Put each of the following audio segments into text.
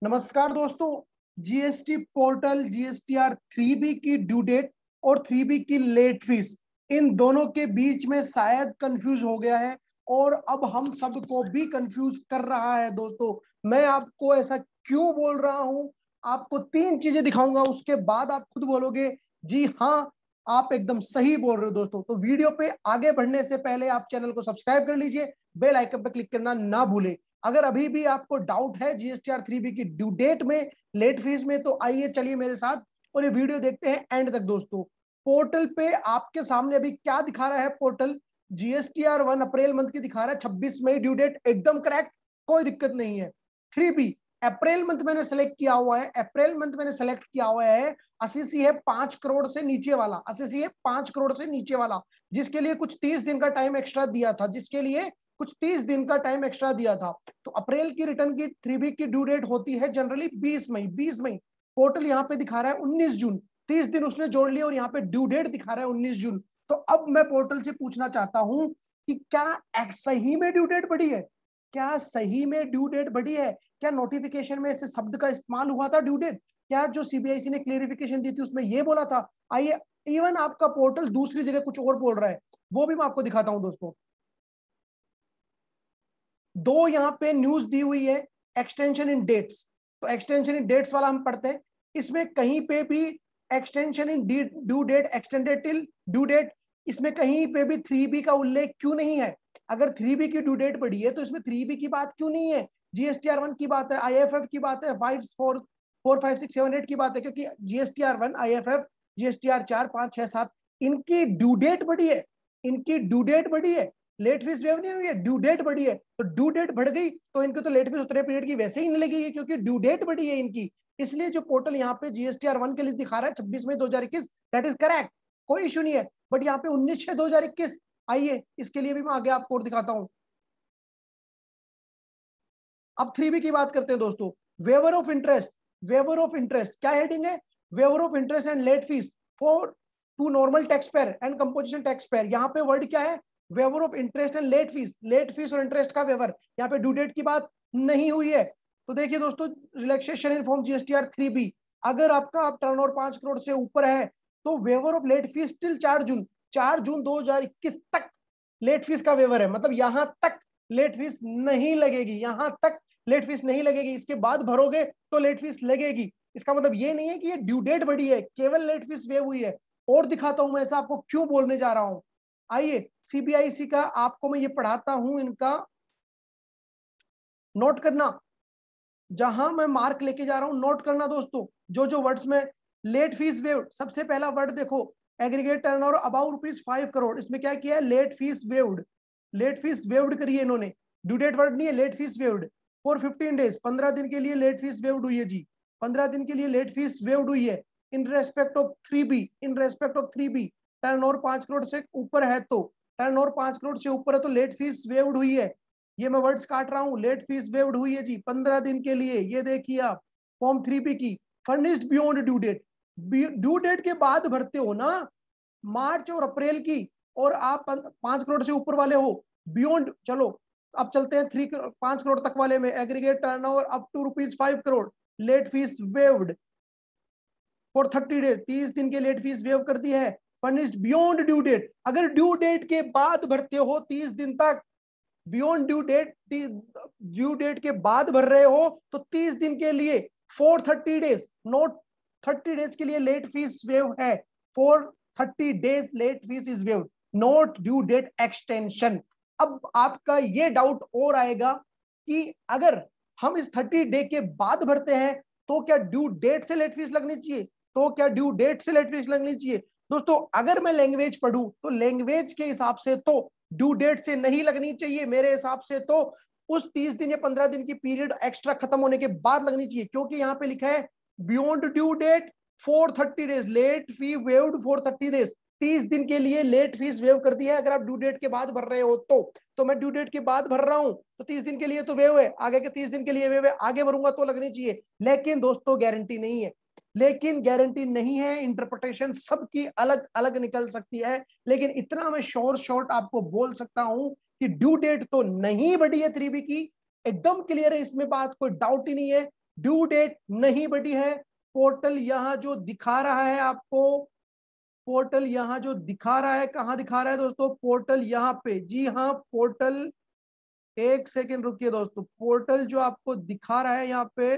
नमस्कार दोस्तों। GST portal GSTR 3B की ड्यू डेट और 3B की लेट फीस, इन दोनों के बीच में शायद कंफ्यूज हो गया है और अब हम सबको भी कंफ्यूज कर रहा है। दोस्तों, मैं आपको ऐसा क्यों बोल रहा हूं, आपको तीन चीजें दिखाऊंगा, उसके बाद आप खुद बोलोगे जी हाँ, आप एकदम सही बोल रहे हो। दोस्तों, तो वीडियो पे आगे बढ़ने से पहले आप चैनल को सब्सक्राइब कर लीजिए, बेल आइकन पर क्लिक करना ना भूलें। अगर अभी भी आपको डाउट है जीएसटीआर 3B की ड्यू डेट में, लेट फीस में, तो आइए चलिए मेरे साथ और ये वीडियो देखते हैं एंड तक। दोस्तों, पोर्टल पे आपके सामने अभी क्या दिखा रहा है, पोर्टल जीएसटीआर 1 अप्रैल मंथ की दिखा रहा है, 26 मई ड्यू डेट, एकदम करेक्ट, कोई दिक्कत नहीं है। 3B अप्रैल मंथ मैंने सेलेक्ट किया हुआ है, अप्रैल मंथ मैंने सेलेक्ट किया हुआ है। ACC है 5 करोड़ से नीचे वाला, ACC है 5 करोड़ से नीचे वाला, जिसके लिए कुछ 30 दिन का टाइम एक्स्ट्रा दिया था, जिसके लिए कुछ 30 दिन का टाइम एक्स्ट्रा दिया था। तो अप्रैल की रिटर्न की 3B की ड्यू डेट होती है जनरली 20 मई। 20 मई पोर्टल यहाँ पे दिखा रहा है 19 जून, 30 दिन उसने जोड़ लिया और यहाँ पे ड्यू डेट दिखा रहा है 19 जून। तो अब मैं पोर्टल से पूछना चाहता हूं कि क्या सही में ड्यू डेट बढ़ी है? क्या सही में ड्यू डेट बढ़ी है? क्या नोटिफिकेशन में ऐसे शब्द का इस्तेमाल हुआ था ड्यू डेट? क्या जो सीबीआईसी ने क्लियरिफिकेशन दी थी उसमें ये बोला था? आइए, इवन आपका पोर्टल दूसरी जगह कुछ और बोल रहा है, वो भी मैं आपको दिखाता हूं। दोस्तों, दो यहाँ पे न्यूज दी हुई है, एक्सटेंशन इन डेट्स। तो एक्सटेंशन इन डेट्स वाला हम पढ़ते हैं, इसमें कहीं पे भी extension in due date, extended till due date, इसमें कहीं पे भी 3B का उल्लेख क्यों नहीं है? अगर 3B की ड्यू डेट बढ़ी है तो इसमें 3B की बात क्यों नहीं है? जीएसटीआर 1 की बात है, आईएफएफ की बात है, 5 4 4 5 6 7 8 की बात है, क्योंकि जीएसटीआर 1, आईएफएफ, जीएसटीआर 4 5 6 7 इनकी ड्यू डेट बढ़ी है, इनकी ड्यू डेट बढ़ी है, लेट फीस वेव नहीं हुई है, ड्यू डेट बढ़ी है। तो ड्यू डेट बढ़ गई तो इनको तो लेट फीस उतने पीरियड की वैसे ही नहीं लगेगी, क्योंकि ड्यू डेट बढ़ी है इनकी। इसलिए जो पोर्टल यहाँ पे जीएसटीआर 1 के लिए दिखा रहा है 26 मई 2021, दैट इज करेक्ट, कोई इश्यू नहीं है। बट यहाँ पे 19/6/2021, आइए इसके लिए भी मैं आगे आपको और दिखाता हूं। अब 3B की बात करते हैं दोस्तों। Waiver of interest, waiver of interest क्या हेडिंग है? Waiver of interest and late fee for to normal taxpayer and composition taxpayer. यहाँ पे वर्ड क्या है? Waiver of interest and late fee, late fee और interest का waiver. यहाँ पे ड्यू डेट की बात नहीं हुई है। तो देखिए दोस्तों, relaxation in form GSTR 3B, अगर आपका आप टर्नओवर 5 करोड़ से ऊपर है तो waiver of late fee till 4 जून 2021 तक लेट फीस का वेवर है। मतलब यहां तक लेट फीस नहीं लगेगी, यहां तक लेट फीस नहीं लगेगी, इसके बाद भरोगे तो लेट फीस लगेगी। इसका मतलब ये नहीं है कि ये ड्यू डेट बढ़ी है, केवल लेट फीस वेव हुई है। और दिखाता हूं मैं ऐसा आपको क्यों बोलने जा रहा हूं। आइए, सीबीआईसी का आपको मैं ये पढ़ाता हूं, इनका नोट करना, जहां मैं मार्क लेके जा रहा हूं नोट करना दोस्तों। जो जो वर्ड्स में लेट फीस वेव्ड, सबसे पहला वर्ड देखो, एग्रीगेट टर्नओवर अबाउट ₹5 करोड़, इसमें क्या किया है? Late fee waived, late fee waived करी है इन्होंने, ड्यू डेट वर्ड नहीं है, late fee waived. For 15 days, 15 दिन के लिए लेट फीस वेव्ड हुई है जी, 15 दिन के लिए लेट फीस वेव्ड हुई है। In respect of 3B, in respect of 3B, turnover 5 crore से ऊपर है तो, टर्नओवर 5 करोड़ से ऊपर है तो लेट फीस वेव्ड हुई है। ये मैं वर्ड्स काट रहा हूं, लेट फीस वेव्ड हुई है जी 15 दिन के लिए। ये देखिए आप, फॉर्म 3B की, furnished beyond due date, due date के बाद भरते हो ना, मार्च और अप्रैल की, और आप 5 करोड़ से ऊपर वाले हो, बियॉन्ड। चलो अब चलते हैं 5 करोड़ तक वाले में, aggregate turnover up to ₹5 crore, late fee waived for 30 days, 30 दिन के लेट फीस वेव कर दी है। फर्निश्ड बियॉन्ड ड्यू डेट, अगर ड्यू डेट के बाद भरते हो 30 दिन तक, बियॉन्ड ड्यू डेट के बाद भर रहे हो तो 30 दिन के लिए, फॉर 30 डेज, नोट 30 डेज के लिए लेट फीस वेव है, for 30 days late fee is waive, note due date extension. अब आपका ये डाउट और आएगा कि अगर हम इस 30 डे के बाद भरते हैं तो क्या ड्यू डेट से लेट फीस लगनी चाहिए? तो क्या ड्यू डेट से लेट फीस लगनी चाहिए? दोस्तों, अगर मैं लैंग्वेज पढ़ूं तो लैंग्वेज के हिसाब से तो ड्यू डेट से नहीं लगनी चाहिए, मेरे हिसाब से तो उस 30 दिन या 15 दिन की पीरियड एक्स्ट्रा खत्म होने के बाद लगनी चाहिए, क्योंकि यहां पे लिखा है beyond due date for 30 days, late fee waived for 30 days, 30 दिन के लिए लेट फीस वेव कर दी है। अगर आप ड्यू डेट के बाद भर रहे हो तो मैं ड्यू डेट के बाद भर रहा हूं तो 30 दिन के लिए तो वेव है, आगे के 30 दिन के लिए वेव है, आगे भरूंगा तो लगनी चाहिए। लेकिन दोस्तों गारंटी नहीं है, लेकिन गारंटी नहीं है, इंटरप्रिटेशन सबकी अलग अलग निकल सकती है। लेकिन इतना मैं शॉर्ट आपको बोल सकता हूं कि ड्यू डेट तो नहीं बढ़ी है 3B की, एकदम क्लियर है, इसमें बात कोई डाउट ही नहीं है। ड्यू डेट नहीं बढ़ी है। पोर्टल यहां जो दिखा रहा है आपको, पोर्टल यहां जो दिखा रहा है, कहां दिखा रहा है दोस्तों? पोर्टल यहां पे, जी हाँ पोर्टल, एक सेकेंड रुकिए दोस्तों, पोर्टल जो आपको दिखा रहा है यहाँ पे,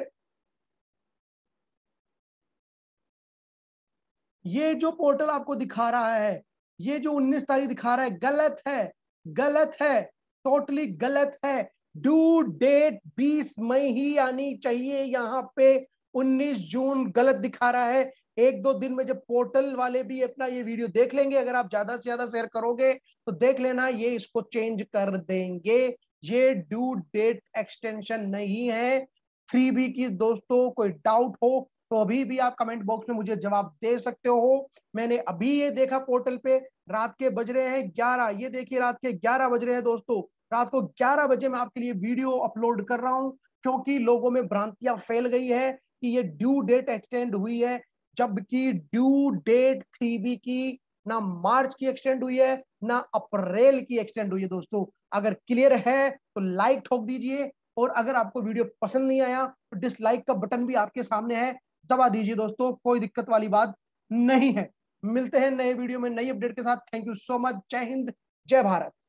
ये जो पोर्टल आपको दिखा रहा है, ये जो 19 तारीख दिखा रहा है, गलत है, गलत है, टोटली गलत है। ड्यू डेट 20 मई ही आनी चाहिए, यहाँ पे 19 जून गलत दिखा रहा है। एक दो दिन में जब पोर्टल वाले भी अपना ये वीडियो देख लेंगे, अगर आप ज्यादा से ज्यादा शेयर करोगे तो देख लेना, ये इसको चेंज कर देंगे। ये ड्यू डेट एक्सटेंशन नहीं है 3B की। दोस्तों कोई डाउट हो तो अभी भी आप कमेंट बॉक्स में मुझे जवाब दे सकते हो। मैंने अभी ये देखा पोर्टल पे, रात के बज रहे हैं 11, ये देखिए रात के 11 बज रहे हैं दोस्तों। रात को 11 बजे मैं आपके लिए वीडियो अपलोड कर रहा हूं, क्योंकि लोगों में भ्रांतियां फैल गई है कि ये ड्यू डेट एक्सटेंड हुई है, जबकि ड्यू डेट 3B की ना मार्च की एक्सटेंड हुई है ना अप्रैल की एक्सटेंड हुई है। दोस्तों अगर क्लियर है तो लाइक ठोक दीजिए, और अगर आपको वीडियो पसंद नहीं आया तो डिसलाइक का बटन भी आपके सामने है, दबा दीजिए दोस्तों, कोई दिक्कत वाली बात नहीं है। मिलते हैं नए वीडियो में नई अपडेट के साथ। Thank you so much. जय हिंद, जय भारत।